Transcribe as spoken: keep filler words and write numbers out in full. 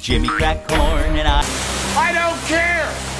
Jimmy cracked corn and I... I don't care!